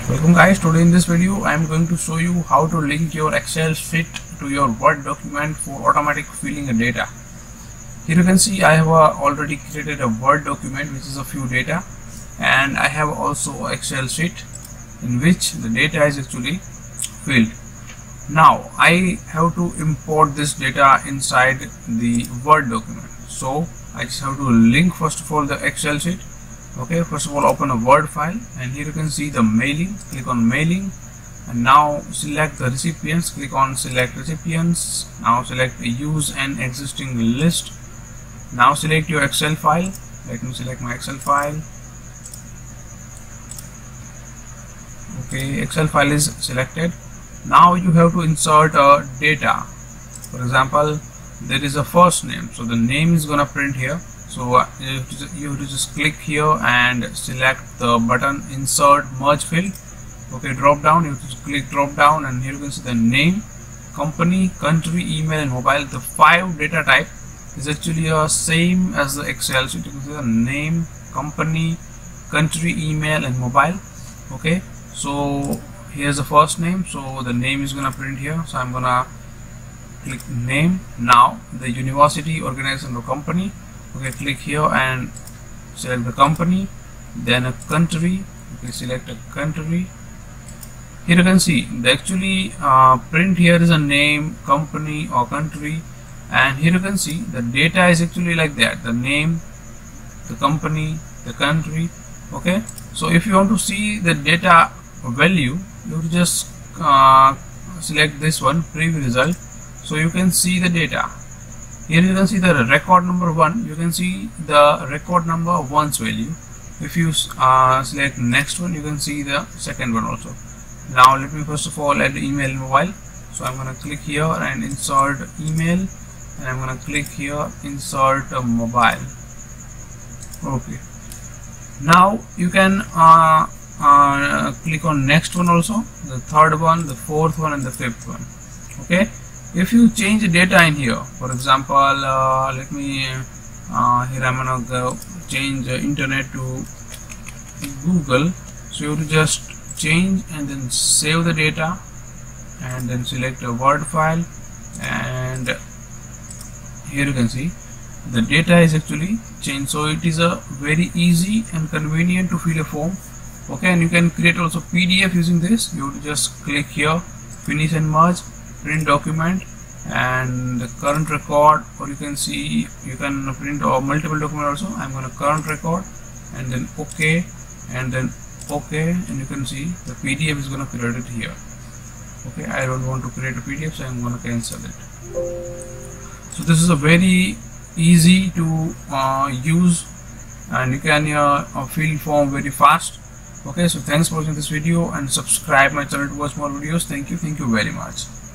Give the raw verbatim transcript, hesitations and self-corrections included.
Welcome guys, today in this video I am going to show you how to link your Excel sheet to your Word document for automatic filling of data. Here you can see I have uh, already created a Word document which is a few data, and I have also an Excel sheet in which the data is actually filled. Now I have to import this data inside the Word document, so I just have to link first of all the Excel sheet. Okay, first of all open a Word file, and here you can see the mailing. Click on mailing, and now select the recipients. Click on select recipients. Now select use an existing list. Now select your Excel file. Let me select my Excel file. Okay, Excel file is selected. Now you have to insert uh, data. For example, there is a first name, so the name is gonna print here. So uh, you, have to, you have to just click here and select the button insert merge field. Okay, drop down, you have to click drop down, and here you can see the name, company, country, email and mobile. The five data type is actually uh, same as the Excel. So you can see the name, company, country, email and mobile. Okay, so here's the first name, so the name is gonna print here. So I'm gonna click name. Now the university, organization or company. Okay, click here and select the company, then a country. Okay, select a country. Here you can see the actually uh, print here is a name, company or country, and here you can see the data is actually like that: the name, the company, the country. Okay, so if you want to see the data value, you have to just uh, select this one, preview result, so you can see the data. Here you can see the record number one. You can see the record number one's value. If you uh, select next one, you can see the second one also. Now let me first of all add the email and mobile. So I'm gonna click here and insert email, and I'm gonna click here insert a mobile. Okay. Now you can uh, uh, click on next one also, the third one, the fourth one, and the fifth one. Okay. If you change the data in here, for example, uh, let me uh, here I'm gonna go change uh, internet to Google. So you have to just change and then save the data, and then select a Word file, and here you can see the data is actually changed. So it is a very easy and convenient to fill a form. Okay, and you can create also P D F using this. You have to just click here, finish and merge, print document, and the current record, or you can see you can print or multiple document also. I'm going to current record, and then OK, and then OK, and you can see the P D F is going to create it here. Okay, I don't want to create a P D F, so I'm going to cancel it. So this is a very easy to uh, use, and you can uh, fill form very fast. Okay, so thanks for watching this video, and subscribe my channel to watch more videos. Thank you, thank you very much.